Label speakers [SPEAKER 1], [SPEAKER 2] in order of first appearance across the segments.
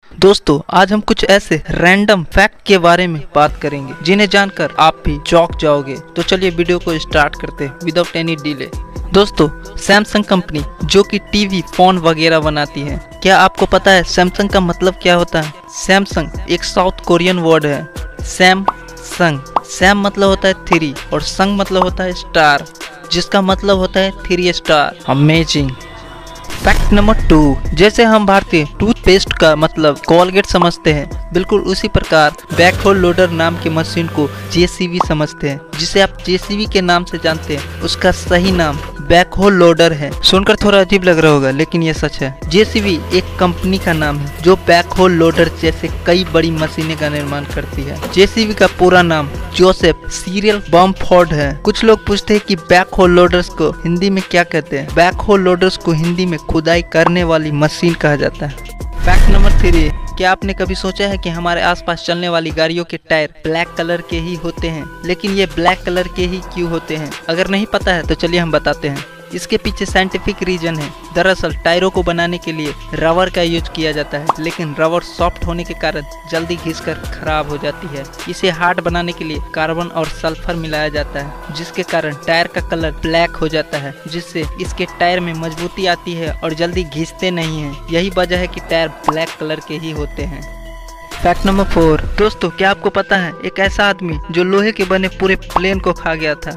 [SPEAKER 1] दोस्तों आज हम कुछ ऐसे रैंडम फैक्ट के बारे में बात करेंगे जिन्हें जानकर आप भी चौंक जाओगे। तो चलिए वीडियो को स्टार्ट करते हैं विदाउट एनी डिले। दोस्तों सैमसंग कंपनी जो कि टीवी फोन वगैरह बनाती है, क्या आपको पता है सैमसंग का मतलब क्या होता है? सैमसंग एक साउथ कोरियन वर्ड है। सैम मतलब होता है थ्री और संग मतलब होता है स्टार, जिसका मतलब होता है 3 स्टार। अमेजिंग। फैक्ट नंबर 2, जैसे हम भारतीय टूथपेस्ट का मतलब कोलगेट समझते हैं, बिल्कुल उसी प्रकार बैकहोल लोडर नाम की मशीन को जेसीबी समझते हैं। जिसे आप जेसीबी के नाम से जानते हैं, उसका सही नाम बैकहोल लोडर है। सुनकर थोड़ा अजीब लग रहा होगा, लेकिन ये सच है। जेसीबी एक कंपनी का नाम है जो बैकहोल लोडर जैसे कई बड़ी मशीनें का निर्माण करती है। जेसीबी का पूरा नाम जोसेफ सीरियल बमफोर्ड है। कुछ लोग पूछते हैं कि बैकहोल लोडर्स को हिंदी में क्या कहते हैं। बैकहोल लोडर्स को हिंदी में खुदाई करने वाली मशीन कहा जाता है। फैक्ट नंबर 3, क्या आपने कभी सोचा है कि हमारे आसपास चलने वाली गाड़ियों के टायर ब्लैक कलर के ही होते हैं, लेकिन ये ब्लैक कलर के ही क्यों होते हैं? अगर नहीं पता है तो चलिए हम बताते हैं। इसके पीछे साइंटिफिक रीजन है। दरअसल टायरों को बनाने के लिए रबर का यूज किया जाता है, लेकिन रबर सॉफ्ट होने के कारण जल्दी घिसकर खराब हो जाती है। इसे हार्ड बनाने के लिए कार्बन और सल्फर मिलाया जाता है, जिसके कारण टायर का कलर ब्लैक हो जाता है, जिससे इसके टायर में मजबूती आती है और जल्दी घिसते नहीं हैं। यही वजह है कि टायर ब्लैक कलर के ही होते हैं। फैक्ट नंबर 4, दोस्तों क्या आपको पता है एक ऐसा आदमी जो लोहे के बने पूरे प्लेन को खा गया था?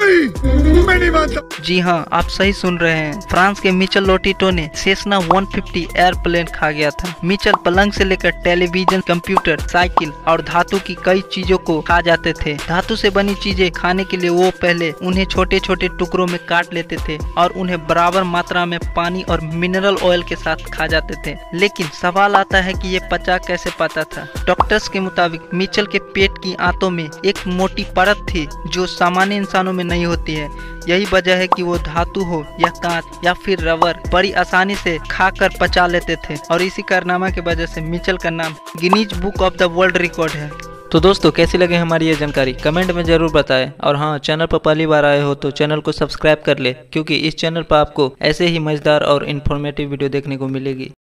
[SPEAKER 1] मैं नहीं मानता। जी हाँ, आप सही सुन रहे हैं। फ्रांस के मिचेल लोटिटो ने सेस्ना 150 एयरप्लेन खा गया था। मिचेल पलंग से लेकर टेलीविजन, कंप्यूटर, साइकिल और धातु की कई चीजों को खा जाते थे। धातु से बनी चीजें खाने के लिए वो पहले उन्हें छोटे छोटे टुकड़ों में काट लेते थे और उन्हें बराबर मात्रा में पानी और मिनरल ऑयल के साथ खा जाते थे। लेकिन सवाल आता है कि ये पचा कैसे पाता था? डॉक्टर्स के मुताबिक मिचेल के पेट की आंतों में एक मोटी परत थी जो सामान्य इंसानों में नहीं होती है। यही वजह है कि वो धातु हो या कांच या फिर रबर बड़ी आसानी से खाकर पचा लेते थे, और इसी कारनामा की वजह से मिचेल का नाम Guinness book of the world record है। तो दोस्तों कैसी लगे हमारी ये जानकारी कमेंट में जरूर बताएं, और हाँ, चैनल पर पहली बार आए हो तो चैनल को सब्सक्राइब कर ले, क्योंकि इस चैनल पर आपको ऐसे ही मजेदार और इन्फॉर्मेटिव वीडियो देखने को मिलेगी।